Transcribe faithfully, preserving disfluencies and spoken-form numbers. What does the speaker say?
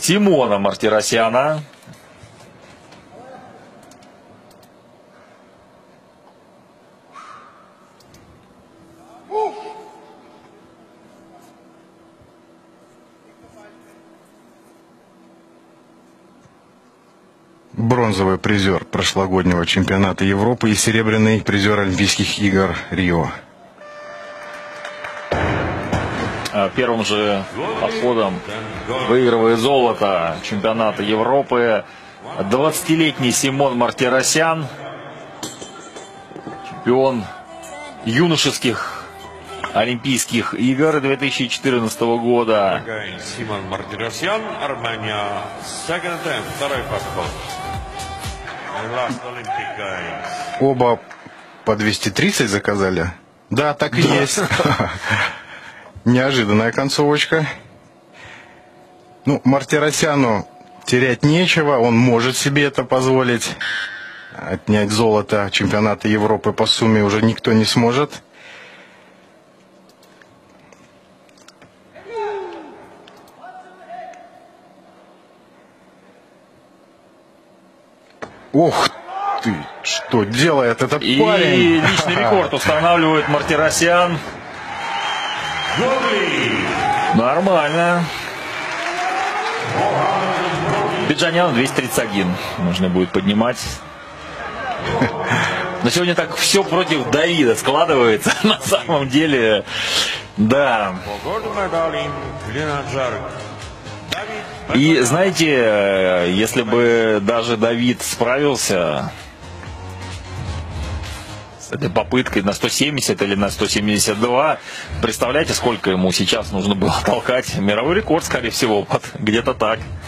Тимона Мартиросяна. Бронзовый призер прошлогоднего чемпионата Европы и серебряный призер Олимпийских игр Рио. Первым же подходом выигрывает золото чемпионата Европы двадцатилетний Симон Мартиросян, чемпион юношеских Олимпийских игр две тысячи четырнадцатого года. Симон Мартиросян, Армения, второй подход. Оба по двести тридцать заказали? Да, так и есть. Неожиданная концовочка. Ну, Мартиросяну терять нечего, он может себе это позволить. Отнять золото чемпионата Европы по сумме уже никто не сможет. Ох ты, что делает этот И парень? И личный рекорд устанавливает Мартиросян. Нормально. Биджанян двести тридцать один. Нужно будет поднимать. Но сегодня так все против Давида складывается. На самом деле, да. И знаете, если бы даже Давид справился с этой попыткой на сто семьдесят или на сто семьдесят два, представляете, сколько ему сейчас нужно было толкать? Мировой рекорд, скорее всего, где-то так.